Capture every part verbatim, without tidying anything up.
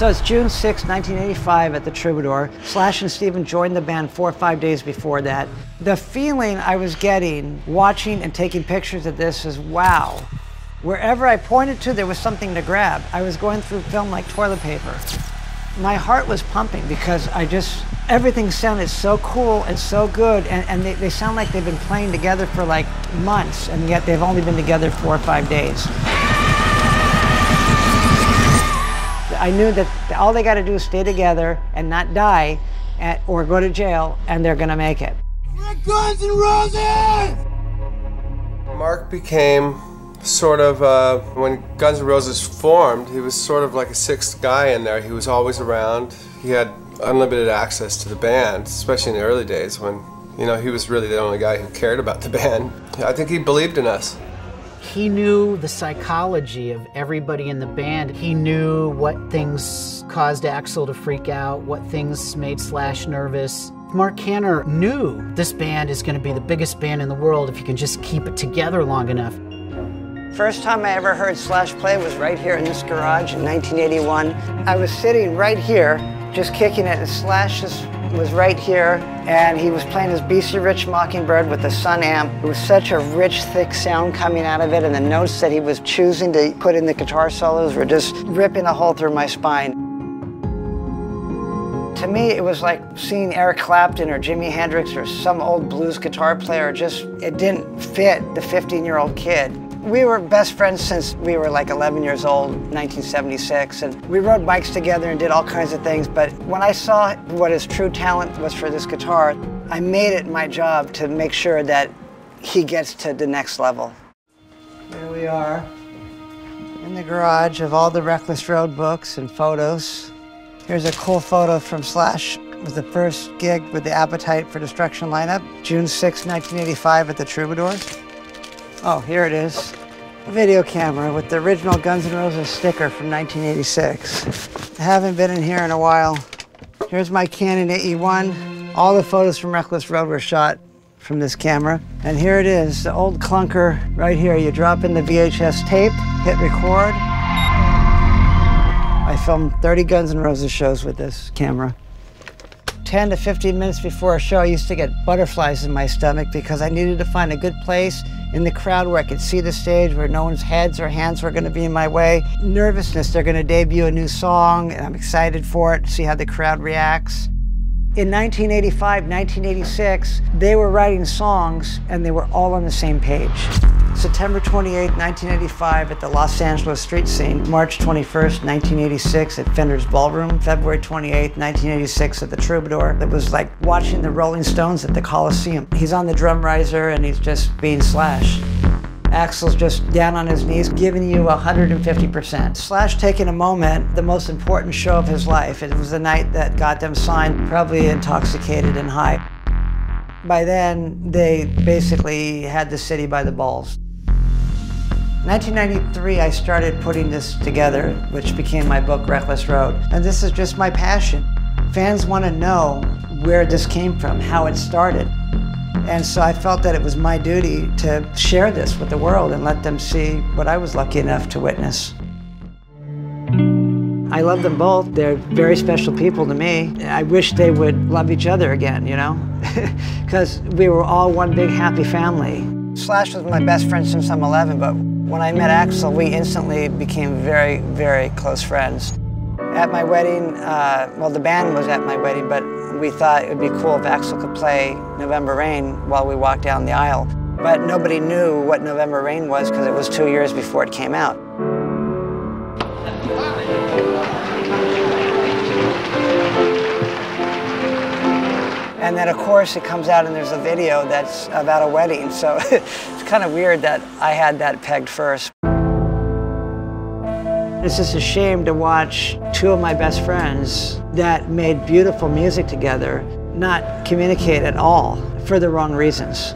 So it's June sixth, nineteen eighty-five at the Troubadour. Slash and Steven joined the band four or five days before that. The feeling I was getting watching and taking pictures of this is wow. Wherever I pointed to, there was something to grab. I was going through film like toilet paper. My heart was pumping because I just, everything sounded so cool and so good, and, and they, they sound like they've been playing together for like months, and yet they've only been together four or five days. I knew that all they got to do is stay together and not die at, or go to jail, and they're going to make it. We're Guns N' Roses! Marc became sort of, uh, when Guns N' Roses formed, he was sort of like a sixth guy in there. He was always around. He had unlimited access to the band, especially in the early days when, you know, he was really the only guy who cared about the band. I think he believed in us. He knew the psychology of everybody in the band. He knew what things caused Axl to freak out, what things made Slash nervous. Marc Canter knew this band is going to be the biggest band in the world if you can just keep it together long enough. First time I ever heard Slash play was right here in this garage in nineteen eighty-one. I was sitting right here, just kicking it, and Slash just was right here, and he was playing his B C Rich Mockingbird with the Sun amp. It was such a rich, thick sound coming out of it, and the notes that he was choosing to put in the guitar solos were just ripping a hole through my spine. To me, it was like seeing Eric Clapton or Jimi Hendrix or some old blues guitar player. Just, it didn't fit the fifteen-year-old kid. We were best friends since we were like eleven years old, nineteen seventy-six, and we rode bikes together and did all kinds of things, but when I saw what his true talent was for this guitar, I made it my job to make sure that he gets to the next level. Here we are in the garage of all the Reckless Road books and photos. Here's a cool photo from Slash with the first gig with the Appetite for Destruction lineup, June sixth, nineteen eighty-five at the Troubadour. Oh, here it is. A video camera with the original Guns N' Roses sticker from nineteen eighty-six. I haven't been in here in a while. Here's my Canon A E one. All the photos from Reckless Road were shot from this camera. And here it is, the old clunker right here. You drop in the V H S tape, hit record. I filmed thirty Guns N' Roses shows with this camera. ten to fifteen minutes before a show, I used to get butterflies in my stomach because I needed to find a good place in the crowd where I could see the stage, where no one's heads or hands were going to be in my way. Nervousness, they're going to debut a new song, and I'm excited for it, to see how the crowd reacts. In nineteen eighty-five, nineteen eighty-six, they were writing songs, and they were all on the same page. September twenty-eighth, nineteen eighty-five at the Los Angeles street scene. March twenty-first, nineteen eighty-six at Fender's Ballroom. February twenty-eighth, nineteen eighty-six at the Troubadour. It was like watching the Rolling Stones at the Coliseum. He's on the drum riser and he's just being Slash. Axl's just down on his knees, giving you one hundred fifty percent. Slash taking a moment, the most important show of his life. It was the night that got them signed, probably intoxicated and high. By then, they basically had the city by the balls. nineteen ninety-three, I started putting this together, which became my book, Reckless Road. And this is just my passion. Fans want to know where this came from, how it started. And so I felt that it was my duty to share this with the world and let them see what I was lucky enough to witness. I love them both. They're very special people to me. I wish they would love each other again, you know? Because we were all one big happy family. Slash was my best friend since I'm eleven, but when I met Axl, we instantly became very, very close friends. At my wedding, uh, well, the band was at my wedding, but we thought it would be cool if Axl could play November Rain while we walked down the aisle. But nobody knew what November Rain was because it was two years before it came out. And then, of course, it comes out and there's a video that's about a wedding, so it's kind of weird that I had that pegged first. It's just a shame to watch two of my best friends that made beautiful music together not communicate at all for the wrong reasons.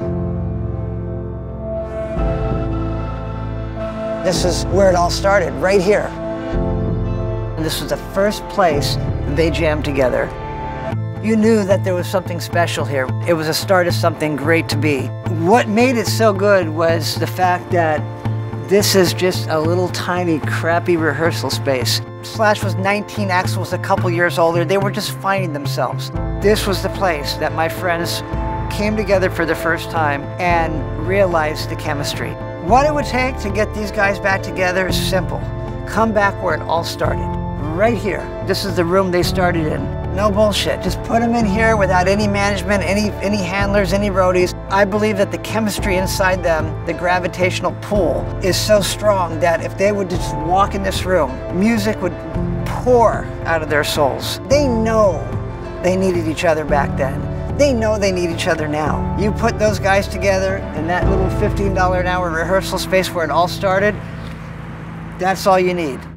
This is where it all started, right here. And this was the first place they jammed together. You knew that there was something special here. It was a start of something great to be. What made it so good was the fact that this is just a little tiny crappy rehearsal space. Slash was nineteen, Axl was a couple years older. They were just finding themselves. This was the place that my friends came together for the first time and realized the chemistry. What it would take to get these guys back together is simple. Come back where it all started, right here. This is the room they started in. No bullshit, just put them in here without any management, any, any handlers, any roadies. I believe that the chemistry inside them, the gravitational pull, is so strong that if they would just walk in this room, music would pour out of their souls. They know they needed each other back then. They know they need each other now. You put those guys together in that little fifteen dollar an hour rehearsal space where it all started, that's all you need.